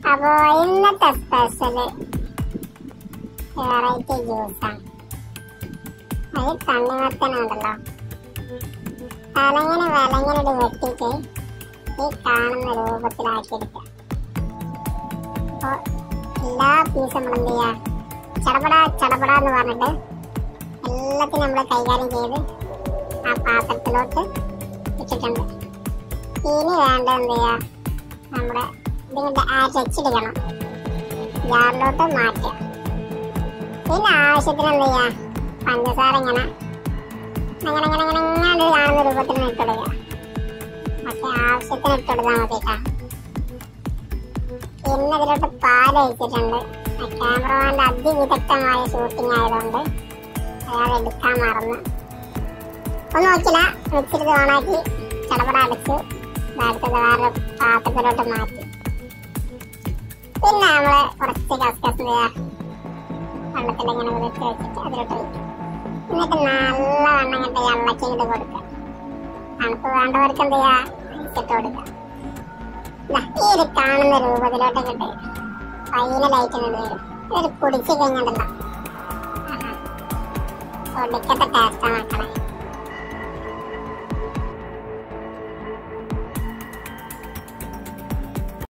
അപ്പോ ഇന്നത്തെ special variety ജ്യൂസാണ്. അത് തണ്ണിമത്തനുണ്ടല്ലോ, തലങ്ങനെ വിലങ്ങനെ വെട്ടിട്ട് ഈ കാണുന്ന രൂപത്തിലാക്കിയെടുക്കുക. അപ്പൊ എല്ലാ പീസും നമ്മൾ എന്ത് ചെയ്യാ, ചടപട ചടപട എന്ന് പറഞ്ഞിട്ട് എല്ലാത്തിനും നമ്മൾ കൈകാര്യം ചെയ്ത് ആ പാത്രത്തിലോട്ട് ഇട്ടിട്ടുണ്ട്. ഇനി വേണ്ട എന്ത് ചെയ്യാ, നമ്മുടെ ഇതിന്റെ അരച്ചിടിക്കണം, ജാറിലോട്ട് മാറ്റുക. പിന്നെ ആവശ്യത്തിന് എന്ത് ചെയ്യാ, പഞ്ചസാര ഇങ്ങനെ അങ്ങനെ അങ്ങനെ അങ്ങനെ ഇങ്ങനെ കാണുന്ന രൂപത്തിൽ ഇട്ടിടുക. പക്ഷെ ആവശ്യത്തിന് ഇട്ടെടുത്താൽ മതി കേട്ടാ. പിന്നെ ഇതിലോട്ട് പാൽ ഒഴിച്ചിട്ടുണ്ട്. ക്യാമറമാന്റെ അതിവിദഗ്ധമായ ഷൂട്ടിംഗ് ആയതുകൊണ്ട് അയാൾ എടുക്കാൻ മറന്ന് ഒന്നും നോക്കില്ല. വെച്ചിട്ട് ഓണാക്കി ചടപട അടച്ച് അടുത്തത് വേറെ പാത്രത്തിലോട്ട് മാറ്റി. പിന്നെ നമ്മള് കുറച്ച് കസ്കസ് വെള്ളത്തിൽ ഇങ്ങനെ വിളിച്ച് വെച്ചിട്ട് അതിലോട്ട് വയ്ക്കും. എന്നിട്ട് നല്ലവണ്ണം ഇങ്ങോട്ട് ഇളക്കി ഇങ്ങോട്ട് കൊടുക്കുക. തണുപ്പ് വേണ്ടവർക്ക് എന്ത് ചെയ്യാ, ഇട്ട് കൊടുക്കുക. ഈ ഒരു കാണുന്ന രൂപത്തിലോട്ട് ഇങ്ങോട്ട് ഫൈനലായിട്ട് ഇങ്ങോട്ട് വരും. ഇതൊരു കുടിച്ച് കഴിഞ്ഞിട്ടുണ്ടോ, ഒടുക്കത്തെ ടേസ്റ്റാണ് മക്കളെ.